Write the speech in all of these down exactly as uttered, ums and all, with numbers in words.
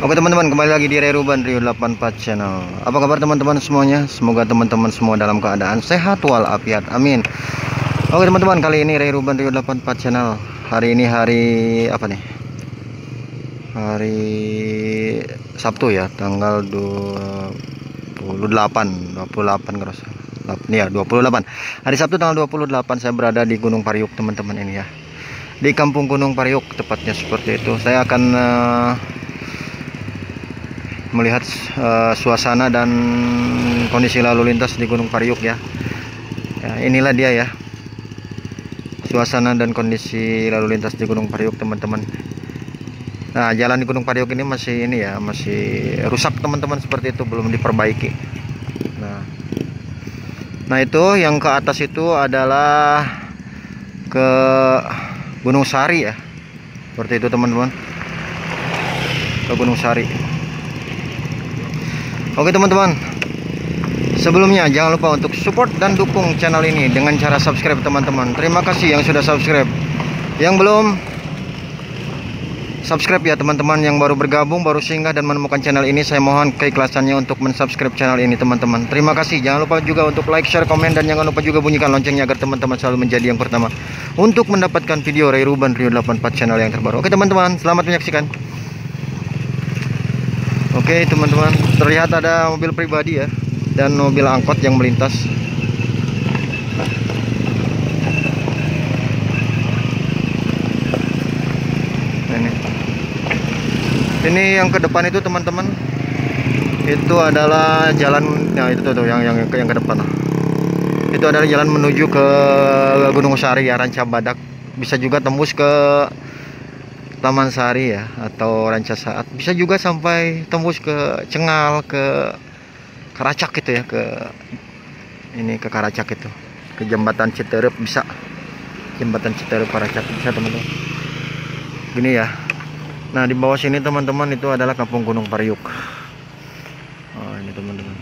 Oke teman-teman, kembali lagi di Ray Ruban Rio delapan puluh empat Channel. Apa kabar teman-teman semuanya? Semoga teman-teman semua dalam keadaan sehat walafiat, amin. Oke teman-teman, kali ini Ray Ruban Rio delapan puluh empat Channel. Hari ini hari apa nih? Hari Sabtu ya, tanggal dua puluh delapan dua puluh delapan kalau ya, dua puluh delapan. Hari Sabtu tanggal dua puluh delapan saya berada di Gunung Pariuk teman-teman ini ya. Di Kampung Gunung Pariuk tepatnya seperti itu. Saya akan uh, melihat uh, suasana dan kondisi lalu lintas di Gunung Pariuk ya. Ya, inilah dia ya, suasana dan kondisi lalu lintas di Gunung Pariuk teman-teman. Nah, jalan di Gunung Pariuk ini masih ini ya, masih rusak teman-teman, seperti itu, belum diperbaiki. Nah, nah itu yang ke atas itu adalah ke Gunung Sari ya, seperti itu teman-teman, ke Gunung Sari. Oke teman-teman, sebelumnya jangan lupa untuk support dan dukung channel ini dengan cara subscribe teman-teman. Terima kasih yang sudah subscribe. Yang belum subscribe ya teman-teman, yang baru bergabung, baru singgah dan menemukan channel ini, saya mohon keikhlasannya untuk mensubscribe channel ini teman-teman. Terima kasih. Jangan lupa juga untuk like, share, komen, dan jangan lupa juga bunyikan loncengnya agar teman-teman selalu menjadi yang pertama untuk mendapatkan video Ray Ruban Rio delapan puluh empat Channel yang terbaru. Oke teman-teman, selamat menyaksikan. Oke teman-teman, terlihat ada mobil pribadi ya dan mobil angkot yang melintas. Ini, ini yang ke depan itu teman-teman, itu adalah jalan. Nah itu tuh yang yang yang ke depan. Itu adalah jalan menuju ke Gunung Sari ya, Ranca Badak. Bisa juga tembus ke Taman Sari ya, atau Ranca Saat. Bisa juga sampai tembus ke Cengal, ke Karacak gitu ya, ke ini ke Karacak itu, ke Jembatan Citerep bisa. Jembatan Citerep Karacak bisa teman-teman. Gini ya. Nah, di bawah sini teman-teman itu adalah Kampung Gunung Pariuk. Oh, ini teman-teman.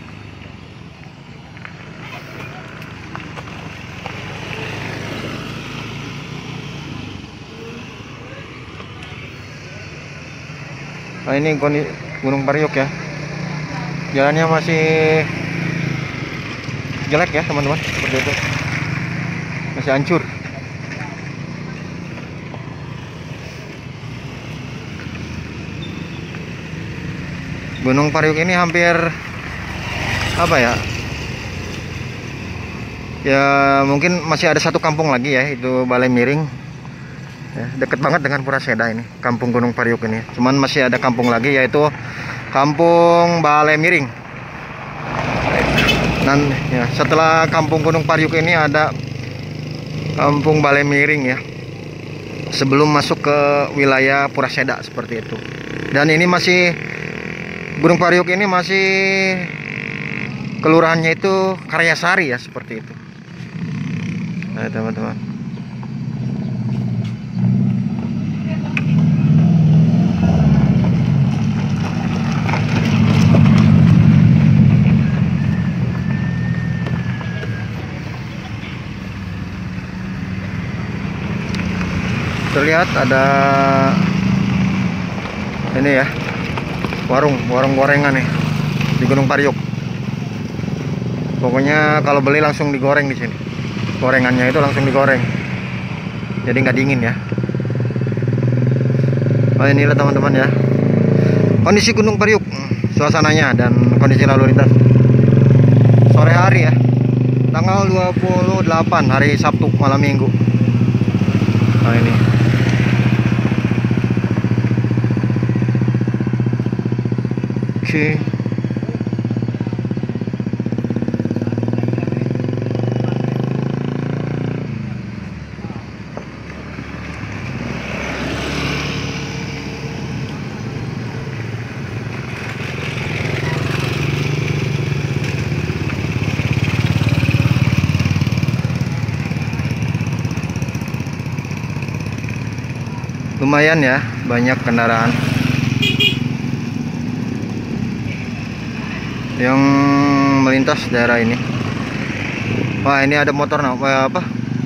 Nah, ini Gunung Pariuk ya. Jalannya masih jelek ya teman-teman, seperti itu. Masih hancur. Gunung Pariuk ini hampir apa ya? Ya mungkin masih ada satu kampung lagi ya, itu Balai Miring. Ya, deket banget dengan Puraseda ini, Kampung Gunung Pariuk ini. Cuman masih ada kampung lagi, yaitu Kampung Balai Miring. Dan ya, setelah Kampung Gunung Pariuk ini ada Kampung Balai Miring ya, sebelum masuk ke wilayah Puraseda seperti itu. Dan ini masih Gunung Pariuk ini masih kelurahannya itu Karyasari ya, seperti itu. Nah teman-teman, terlihat ada ini ya, warung warung gorengan nih di Gunung Pariuk. Pokoknya kalau beli langsung digoreng di sini, gorengannya itu langsung digoreng, jadi nggak dingin ya. Oh, inilah teman-teman ya, kondisi Gunung Pariuk, suasananya dan kondisi lalu lintas sore hari ya, tanggal dua puluh delapan hari Sabtu malam minggu. Nah ini oke. Lumayan ya, banyak kendaraan yang melintas daerah ini. Wah, ini ada motor apa?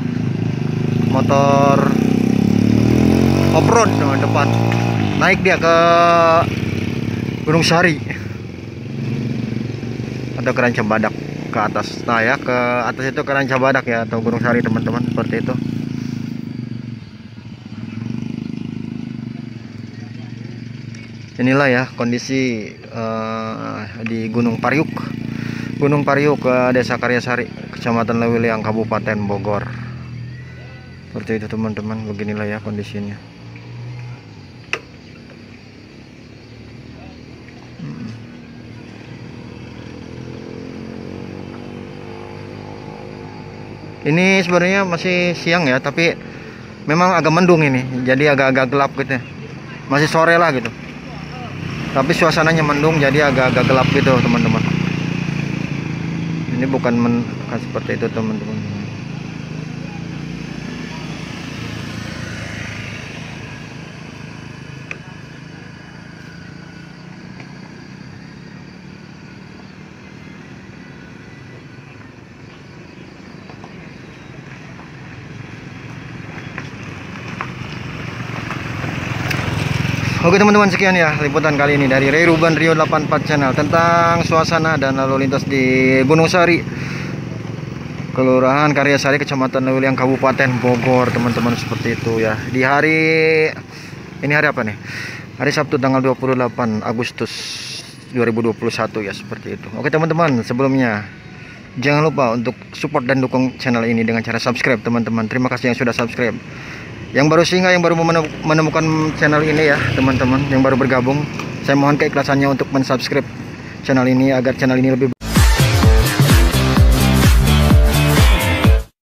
Motor off-road dengan depan. Naik dia ke Gunung Sari. Ada Keranca Badak ke atas. Nah ya, ke atas itu Keranca Badak ya, atau Gunung Sari teman-teman, seperti itu. Inilah ya kondisi uh, di Gunung Pariuk. Gunung Pariuk, uh, Desa Karyasari, Kecamatan Lewiliang, Kabupaten Bogor. Seperti itu teman-teman, beginilah ya kondisinya. Ini sebenarnya masih siang ya, tapi memang agak mendung ini, jadi agak-agak gelap gitu ya. Masih sore lah gitu, tapi suasananya mendung, jadi agak-agak gelap gitu teman-teman. Ini bukan men seperti itu teman-teman. Oke teman-teman, sekian ya liputan kali ini dari Ray Ruben Rio delapan puluh empat Channel tentang suasana dan lalu lintas di Gunung Sari, Kelurahan Karyasari, Kecamatan Lewiliang, Kabupaten Bogor teman-teman, seperti itu ya. Di hari ini hari apa nih? Hari Sabtu tanggal dua puluh delapan Agustus dua ribu dua puluh satu ya, seperti itu. Oke teman-teman, sebelumnya jangan lupa untuk support dan dukung channel ini dengan cara subscribe teman-teman. Terima kasih yang sudah subscribe. Yang baru singgah, yang baru menemukan channel ini ya teman-teman, yang baru bergabung, saya mohon keikhlasannya untuk mensubscribe channel ini agar channel ini lebih